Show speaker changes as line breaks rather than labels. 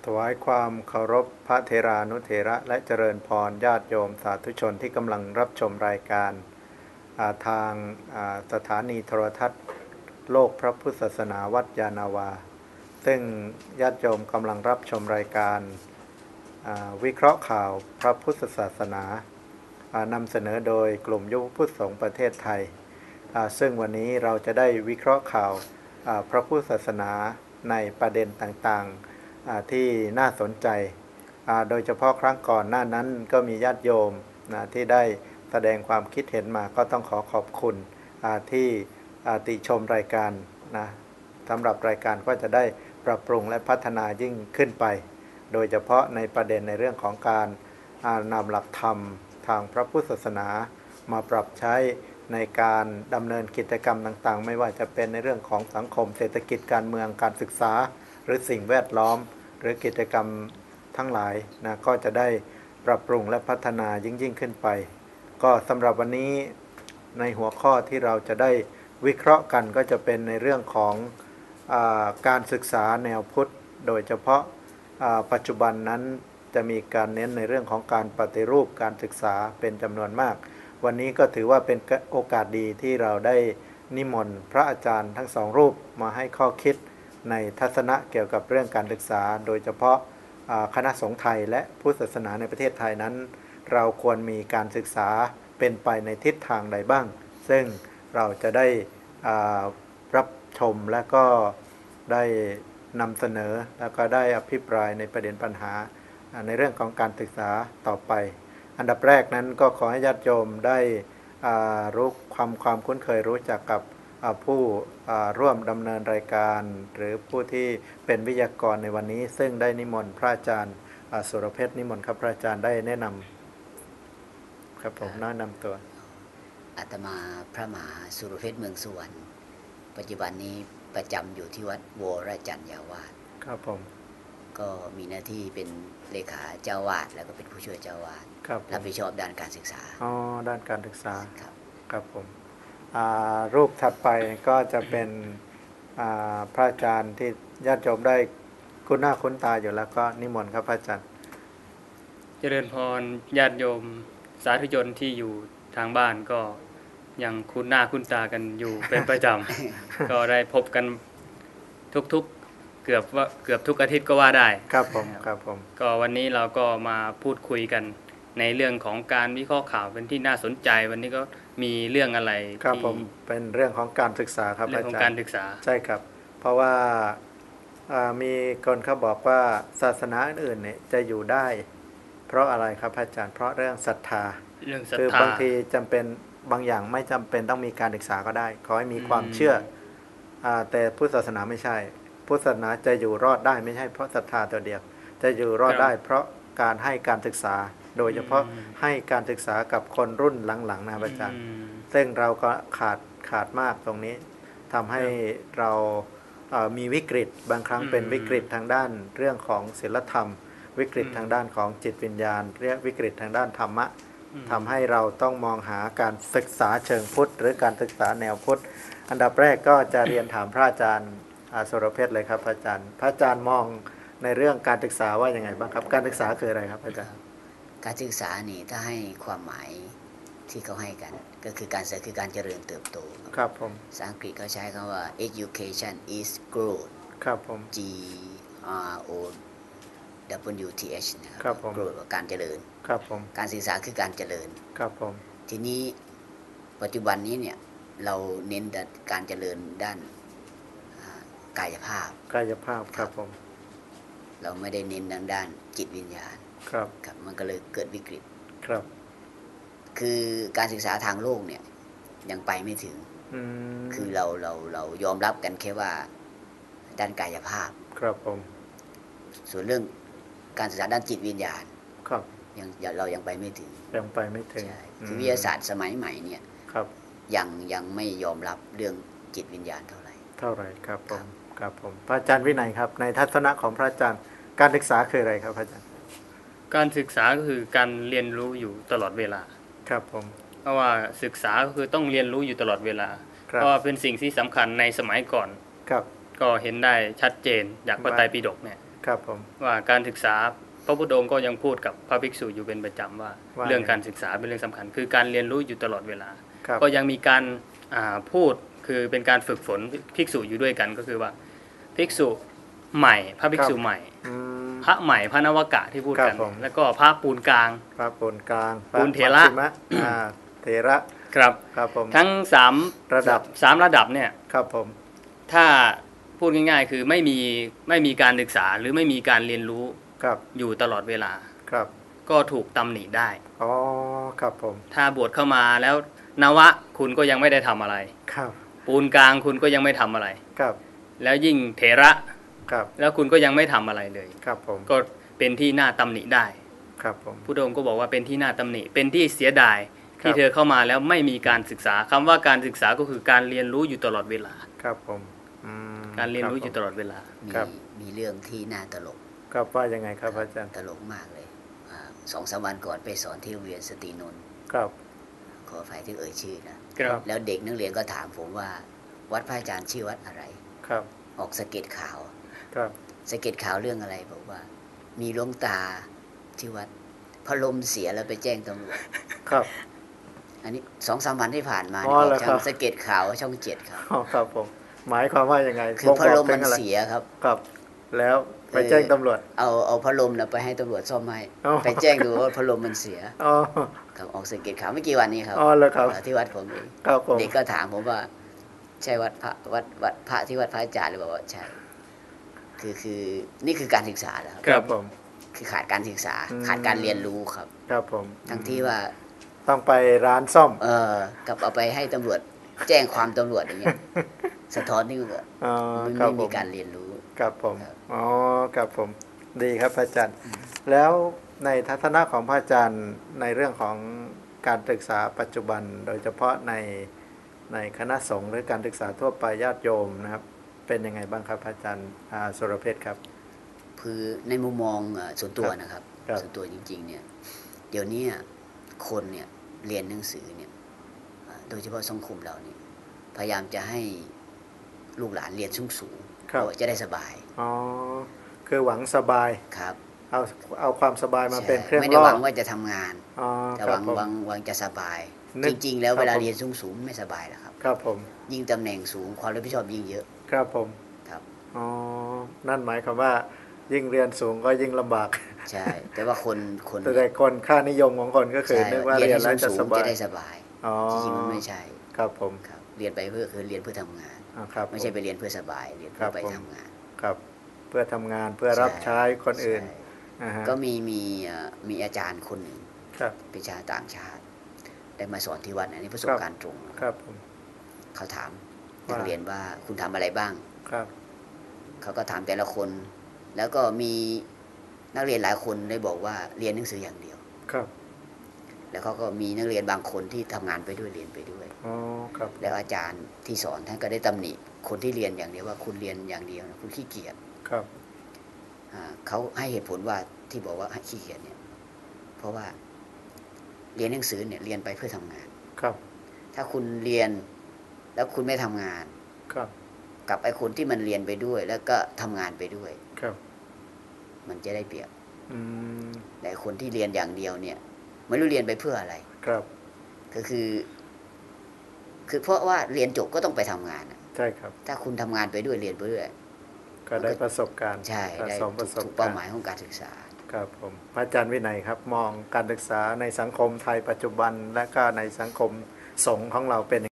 ถวายความเคารพพระเถรานุเถระและเจริญพรญาติโยมสาธุชนที่กำลังรับชมรายการทางสถานีโทรทัศน์โลกพระพุทธศาสนาวัดยานาวาซึ่งญาติโยมกำลังรับชมรายการวิเคราะห์ข่าวพระพุทธศาสนานำเสนอโดยกลุ่มยุวพุทธสงฆ์ประเทศไทยซึ่งวันนี้เราจะได้วิเคราะห์ข่าวพระพุทธศาสนาในประเด็นต่างๆที่น่าสนใจโดยเฉพาะครั้งก่อนหน้านั้นก็มีญาติโยมที่ได้แสดงความคิดเห็นมาก็ต้องขอบคุณที่ติชมรายการนะสำหรับรายการก็จะได้ปรับปรุงและพัฒนายิ่งขึ้นไปโดยเฉพาะในประเด็นในเรื่องของการนำหลักธรรมทางพระพุทธศาสนามาปรับใช้ในการดำเนินกิจกรรมต่างๆไม่ว่าจะเป็นในเรื่องของสังคมเศรษฐกิจการเมืองการศึกษาหรือสิ่งแวดล้อมหรือกิจกรรมทั้งหลายนะก็จะได้ปรับปรุงและพัฒนายิ่งขึ้นไปก็สำหรับวันนี้ในหัวข้อที่เราจะได้วิเคราะห์กันก็จะเป็นในเรื่องของการศึกษาแนวพุทธโดยเฉพาะปัจจุบันนั้นจะมีการเน้นในเรื่องของการปฏิรูปการศึกษาเป็นจำนวนมากวันนี้ก็ถือว่าเป็นโอกาสดีที่เราได้นิมนต์พระอาจารย์ทั้งสองรูปมาให้ข้อคิดในทัศนะเกี่ยวกับเรื่องการศึกษาโดยเฉพาะคณะสงฆ์ไทยและพุทธศาสนาในประเทศไทยนั้นเราควรมีการศึกษาเป็นไปในทิศทางใดบ้างซึ่งเราจะได้รับชมและก็ได้นำเสนอแล้วก็ได้อภิปรายในประเด็นปัญหาในเรื่องของการศึกษาต่อไปอันดับแรกนั้นก็ขอให้ญาติโยมได้รู้ความคุ้นเคยรู้จักกับผู้ร่วมดำเนินรายการหรือผู้ที่เป็นวิทยากรในวันนี้ซึ่งได้นิมนต์พระอาจารย์สุรเพชรนิมนต์ครับพระอาจารย์ได้แนะนำครับผมแนะนำตัว
อาตมาพระมหาสุรเพชรเมืองสุวรรณปัจจุบันนี้ประจำอยู่ที่วัดวรจันยาวาส
ครับผม
ก็มีหน้าที่เป็นเลขาเจ้าวาดแล้วก็เป็นผู้ช่วยเจ้าวาดรับผิดชอบด้านการศึกษา
ด้านการศึกษาครับผมรูปถัดไปก็จะเป็นพระอาจารย์ที่ญาติโยมได้คุ้นหน้าคุ้นตาอยู่แล้วก็นิมนต์ครับพระอาจารย์
เจริญพรญาติโยมสาธุชนที่อยู่ทางบ้านก็ยังคุ้นหน้าคุ้นตากันอยู่เป็นประจำ ก็ได้พบกันทุกเกือบทุกอาทิตย์ก็ว่าได้
ครับผม
ก็วันนี้เราก็มาพูดคุยกันในเรื่องของการวิเคราะห์ข่าวเป็นที่น่าสนใจวันนี้ก็มีเรื่องอะไร
ครับผมเป็นเรื่องของการศึกษาครับอาจารย์
เรื่องของการศึกษา
ใช่ครับเพราะว่ามีคนเขาบอกว่าศาสนาอื่นเนี่ยจะอยู่ได้เพราะอะไรครับอาจารย์เพราะเรื่องศรัทธาคือบางทีจำเป็นบางอย่างไม่จำเป็นต้องมีการศึกษาก็ได้ขอให้มีความเชื่อแต่พุทธศาสนาไม่ใช่พุทธศาสนาจะอยู่รอดได้ไม่ใช่เพราะศรัทธาตัวเดียวจะอยู่รอดได้เพราะการให้การศึกษาโดยเฉพาะให้การศึกษากับคนรุ่นหลังๆนะอาจารย์ซึ่งเราก็ขาดมากตรงนี้ทำให้เรามีวิกฤตบางครั้งเป็นวิกฤตทางด้านเรื่องของศีลธรรมวิกฤตทางด้านของจิตวิญญาณเรียกวิกฤตทางด้านธรรมะทำให้เราต้องมองหาการศึกษาเชิงพุทธหรือการศึกษาแนวพุทธอันดับแรกก็จะเรียนถามพระอาจารย์สุรเพชรเลยครับพระอาจารย์มองในเรื่องการศึกษาว่ายังไงบ้างครับการศึกษาคืออะไรครับอาจารย์
การศึกษานี่ถ้าให้ความหมายที่เขาให้กันก็คือการศึกษาคือการเจริญเติบโต
ครับผม
ภาษาอังกฤษเขาใช้คำว่า education is growth
ครับผม
G R O W T H
นะครับ
growth การเจริญ
ครับผม
การศึกษาคือการเจริญ
ครับผม
ทีนี้ปัจจุบันนี้เนี่ยเราเน้นการเจริญด้านกายภาพ
ครับผม
เราไม่ได้เน้นด้านจิตวิญญาณ
ครับ
มันก็เลยเกิดวิกฤต
ครับ
คือการศึกษาทางโลกเนี่ยยังไปไม่ถึงคือเรายอมรับกันแค่ว่าด้านกายภาพ
ครับผม
ส่วนเรื่องการศึกษาด้านจิตวิญญาณ
ครับ
เรายังไปไม่ถึงคือวิทยาศาสตร์สมัยใหม่เนี่ย
ครับ
ยังไม่ยอมรับเรื่องจิตวิญญาณเท่าไหร่
ครับผมพระอาจารย์วินัยครับในทัศนะของพระอาจารย์การศึกษาคืออะไรครับพระอาจารย์
การศึกษาก็คือการเรียนรู้อยู่ตลอดเวลา
ครับผม
เพราะว่าศึกษาก็คือต้องเรียนรู้อยู่ตลอดเวลาเพราะว่าเป็นสิ่งที่สำคัญในสมัยก่อน
ครับ
ก็เห็นได้ชัดเจนจากพระไตรปิฎกเนี่ย
ครับผม
ว่าการศึกษาพระพุทธองค์ก็ยังพูดกับพระภิกษุอยู่เป็นประจำว่าเรื่องการศึกษาเป็นเรื่องสำคัญคือการเรียนรู้อยู่ตลอดเวลาก็ยังมีการพูดคือเป็นการฝึกฝนภิกษุอยู่ด้วยกันก็คือว่าภิกษุใหม่พระภิกษุใหม่พระใหม่พระนวกะที่พูดกันแล้วก็พระปูนกลาง
พระปูนกลาง
ปูนเถระ
เถระ
ครับ
ครับผม
ทั้ง3ระดับเนี่ย
ครับผม
ถ้าพูดง่ายๆคือไม่มีการศึกษาหรือไม่มีการเรียนรู้อยู่ตลอดเวลา
ครับ
ก็ถูกตำหนิได้
อ๋อครับผม
ถ้าบวชเข้ามาแล้วนวะคุณก็ยังไม่ได้ทำอะไร
ครับ
ปูนกลางคุณก็ยังไม่ทำอะไร
ครับ
แล้วยิ่งเถระ
ครับ
แล้วคุณก็ยังไม่ทำอะไรเลย
ครับผม
ก็เป็นที่น่าตำหนิได้
ครับผม
พุทธองค์ก็บอกว่าเป็นที่น่าตำหนิเป็นที่เสียดายที่เธอเข้ามาแล้วไม่มีการศึกษาคำว่าการศึกษาก็คือการเรียนรู้อยู่ตลอดเวลา
ครับผม
การเรียนรู้อยู่ตลอดเวลา
มีเรื่องที่น่าตลก
ครับว่ายังไงครับอาจารย์
ตลกมากเลย2-3 วันก่อนไปสอนที่โรงเรียนสตรีนนท์
ครับ
ขออภัยที่เอ่ยชื่อนะแล้วเด็กนักเรียนก็ถามผมว่าวัดพระอาจารย์ชื่อวัดอะไร
ครับ
ออกสะเก็ดข่าว
ครับ
สะเก็ดข่าวเรื่องอะไรบอกว่ามีหลวงตาที่วัดพัดลมเสียแล้วไปแจ้งตำรวจ
ครับ
อันนี้2-3 วันที่ผ่านมาออกทางสะเก็ดข่าวช่อง7ครับ
ครับผมหมายความว่ายังไง
คือพัดลมมันเสียครับ
ครับแล้วไปแจ้งตำรวจ
เอาพัดลมนะไปให้ตำรวจซ่อมให้ไปแจ้งดูว่าพัดลมมันเสียครับออกสังเกตข่าวไม่กี่วันนี้ครับที่วัดผมเองเด็กก็ถามผมว่าใช่วัดพระที่วัดพระอาจารย์หรือเปล่าใช่คือนี่คือการศึกษาแล้ว
ครับผม
คือขาดการศึกษาขาดการเรียนรู้ครับ
ครับผม
ทั้งที่ว่า
ต้องไปร้านซ่อม
กับเอาไปให้ตำรวจแจ้งความตำรวจอย่างเงี้ยสะท้อนนี่ก็ไม่มีการเรียนรู้
ครับผมอ๋อครับผมดีครับอาจารย์แล้วในทัศนะของพระอาจารย์ในเรื่องของการศึกษาปัจจุบันโดยเฉพาะในคณะสงฆ์หรือการศึกษาทั่วไปญาติโยมนะครับเป็นยังไงบ้างครับอาจารย์สุรเพชรครับ
คือในมุมมองส่วนตัวนะครับส่วนตัวจริงๆเนี่ยเดี๋ยวนี้คนเนี่ยเรียนหนังสือเนี่ยโดยเฉพาะสังคมเราเนี่ยพยายามจะให้ลูกหลานเรียนสูงๆจะได้สบาย
อ๋อคือหวังสบาย
ครับ
เอาความสบายมาเป็นเครื่องล่อ
ไม่ได้หวังว่าจะทำงานแต่หวังจะสบายจริงๆแล้วเวลาเรียนสูงๆไม่สบายหรอกครับ
ครับผม
ยิ่งตำแหน่งสูงความรับผิดชอบยิ่งเยอะ
ครับผม
ครับ
อ๋อนั่นหมายความว่ายิ่งเรียนสูงก็ยิ่งลำบาก
ใช่แต่ว่าคน
แต่คนค่านิยมของคนก็คือนึกว่าเรียนแล้วจะสบาย
จะได้สบายจริงๆมันไม่ใช่
ครับผม
เรียนไปเพื่อเรียนเพื่อทำงานไม่ใช่ไปเรียนเพื่อสบายเรียนเพื่อไปทำงาน
ครับเพื่อทำงานเพื่อรับใช้คนอื่น
ก็มีอาจารย์คนหนึ่งเป็นชาวต่างชาติได้มาสอนที่วัดอันนี้ประสบการณ์ตรง
ครับผม
เขาถามนักเรียนว่าคุณทำอะไรบ้าง
ครับ
เขาก็ถามแต่ละคนแล้วก็มีนักเรียนหลายคนได้บอกว่าเรียนหนังสืออย่างเดียว
ครับ
แล้วเขาก็มีนักเรียนบางคนที่ทำงานไปด้วยเรียนไปด้วย
ครับ
แล้วอาจารย์ที่สอนท่านก็ได้ตำหนิคนที่เรียนอย่างเดียวว่าคุณเรียนอย่างเดียวนะคุณขี้เกียจ
ครับ
เขาให้เหตุผลว่าที่บอกว่าขี้เกียจเนี่ยเพราะว่าเรียนหนังสือเนี่ยเรียนไปเพื่อทำงาน
ครับ
ถ้าคุณเรียนแล้วคุณไม่ทำงาน
ครับ
กับไอ้คนที่มันเรียนไปด้วยแล้วก็ทำงานไปด้วย
ครับ
มันจะได้เปรียบแต่คนที่เรียนอย่างเดียวเนี่ยไม่รู้เรียนไปเพื่ออะไร
ครับ
ก็คือเพราะว่าเรียนจบก็ต้องไปทำงาน
ใช่ครับ
ถ้าคุณทำงานไปด้วยเรียนไปด้วย
ก็ได้ประสบการณ์
ใช่ได้ถูกเป้าหมายของการศึกษา
ครับผมพระอาจารย์วินัยครับมองการศึกษาในสังคมไทยปัจจุบันและก็ในสังคมสงฆ์ของเราเป็น